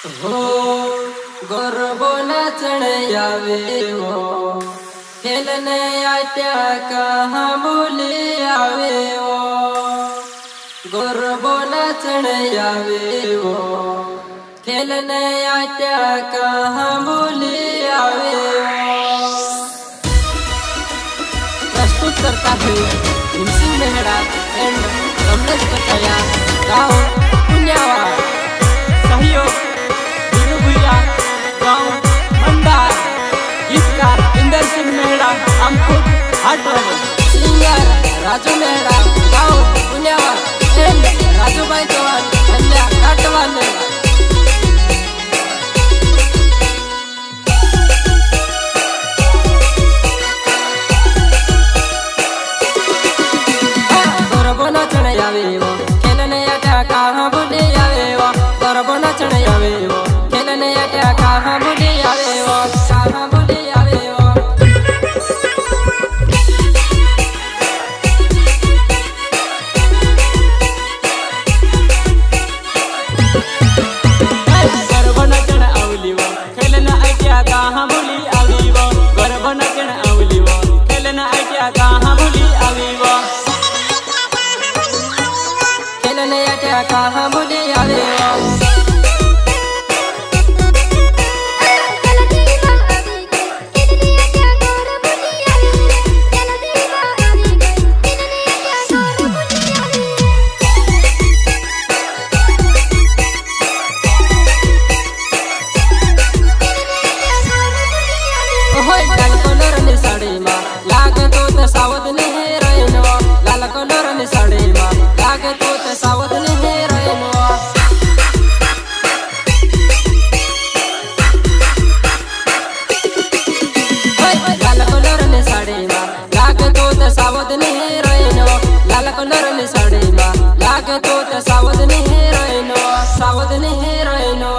हो गरबो नाचण आवे वो खेलने आट्या कहाँ बोले आवे वो गरबो नाचण आवे वो खेलने आट्या कहाँ बोले आवे वो। प्रस्तुत करता है भीमसिंह मेहरा एंड रमेश कटारिया गाँव पुण्यावाड़। सहयोग गाँव मंदार। गीतकार इंदर सिंह मेहरा हमको हार्ट सिंगर राजू मेहरा गाँव पुण्यावाड़ एंड राजू भाई चौहान कन्या काटवाल मेहरा। गरबो नाचण आवे वो खेलने आट्या कहाँ बोले आवे वो गरबो नाचण आवे वो खेलने आट्या कहाँ बोले आवे वो कहाँ बोले आवे वो। गरबो नाचण आवली वो खेलने आट्या कहाँ बोली आवी वो गरबो नाचण आवली वो खेलने आट्या कहाँ बोली आवी वो खेलने आट्या कहाँ बोले आवे वो। लाल कलर ने साड़ी माँ लागे तो सावध नहीं रहनो लाल कलर ने साड़ी माँ लागे तो सावध नहीं रहनो। लाल कलर ने साड़ी माँ लागे तो सावध नहीं रहनो लाल कलर ने साड़ी माँ लागे तो सावध नहीं रहनो सावध नहीं रहनो।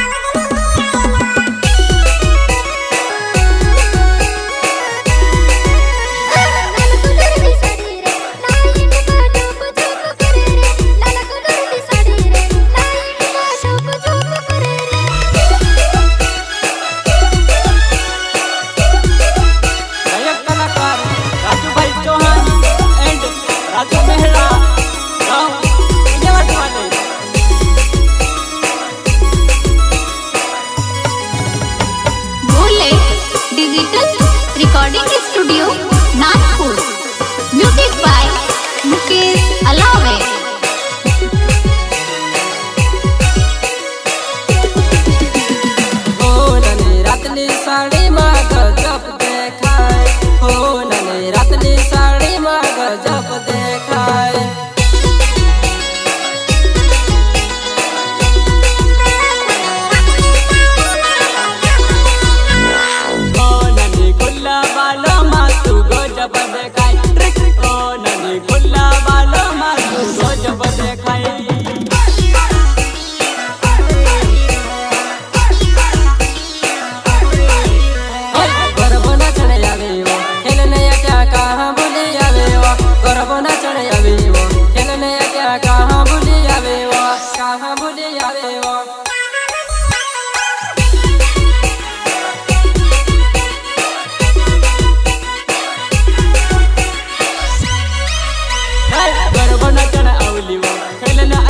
Recording studio Nagpur. Music by Mukesh Alawe. हो नने रातली साड़ी माग जप देखाय हो नने रातली साड़ी माग जप देखाय। जब देखाई ओ ननी खुला बालो मारू गो जब देखाई। गरबो नाचण आवे वो खेलने आट्या कहाँ बोले आवे वो गरबो नाचण आवे वो खेलने आट्या कहाँ बोले आवे वो कहाँ बोले आवे वो। गरबो नाचण आवली वो खेलने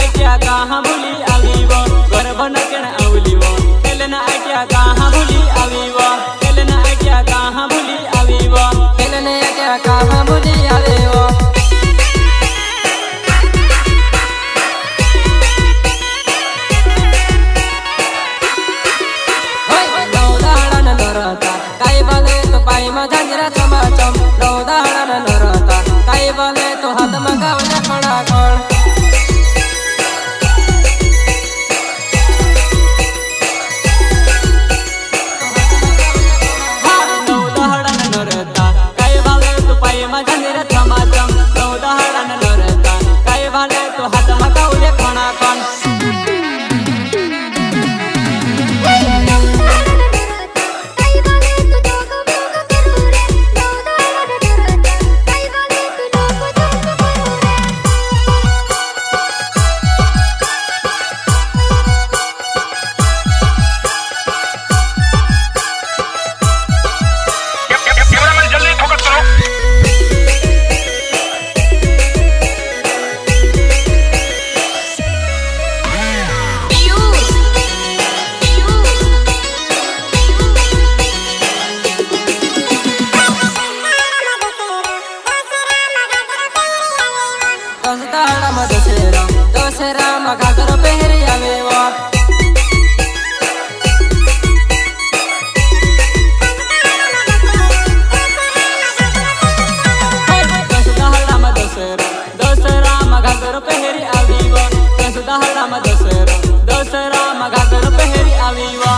दशेरा दशेरा मघागर पहरी आवेवा दशेरा मघागर पहरी आवीवा दशेरा मघागर पहरी आवीवा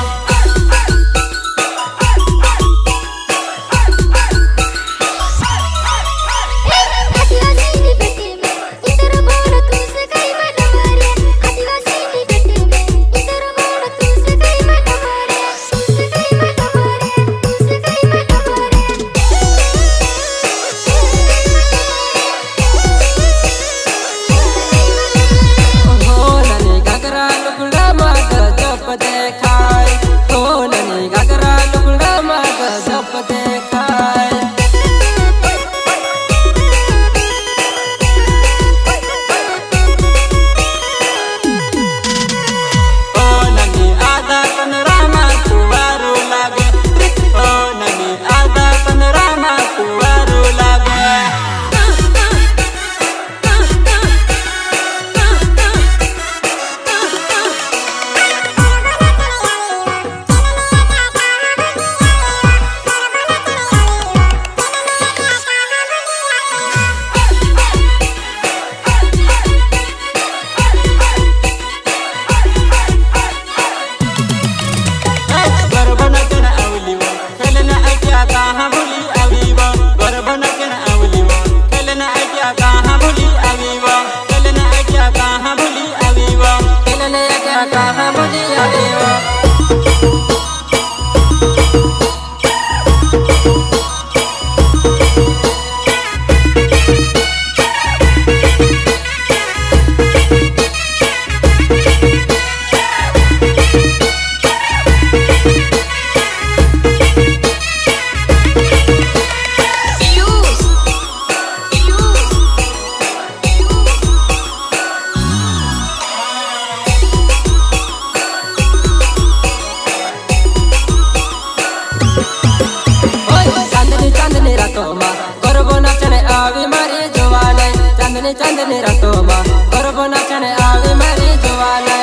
चांदनी रातों में गरबो नाचने आवे मारी जवाना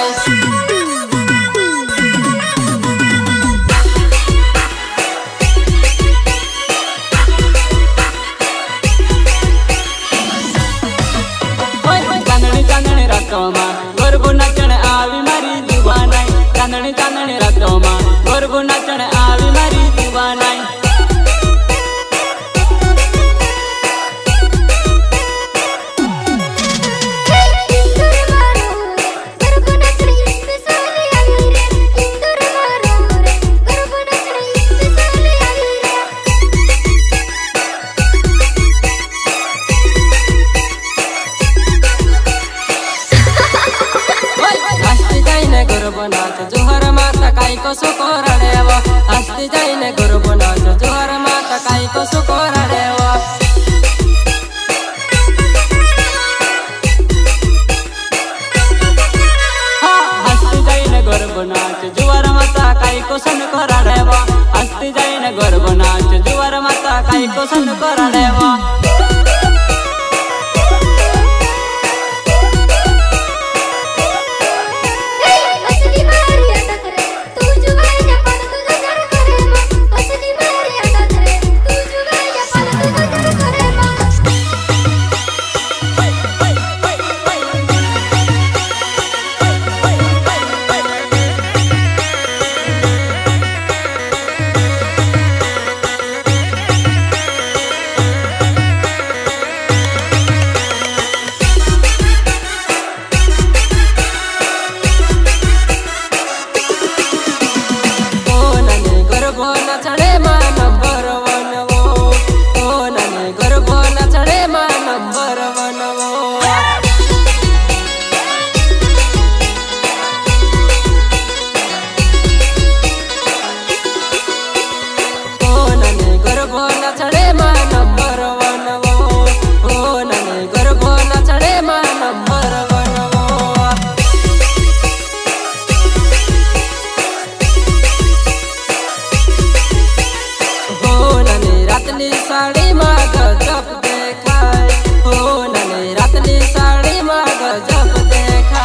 चांदनी रातों में गरबो नाचने आवे मारी जुबाना चांदनी रातों में गरबो नाचने आवे मारी जुबाना जोहर माता काई को सुकोरा देवा हस्ती जाइने गुरु नाच जोहर माता काई को सुकोरा देवा हस्ती जाइने गुरु नाच जोहर माता काई को सन कोरा देवा हस्ती जाइने गुरु नाच जोहर माता काई को सन कोरा देवा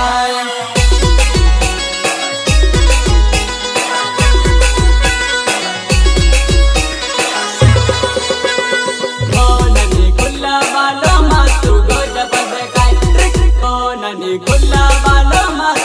खुला बालो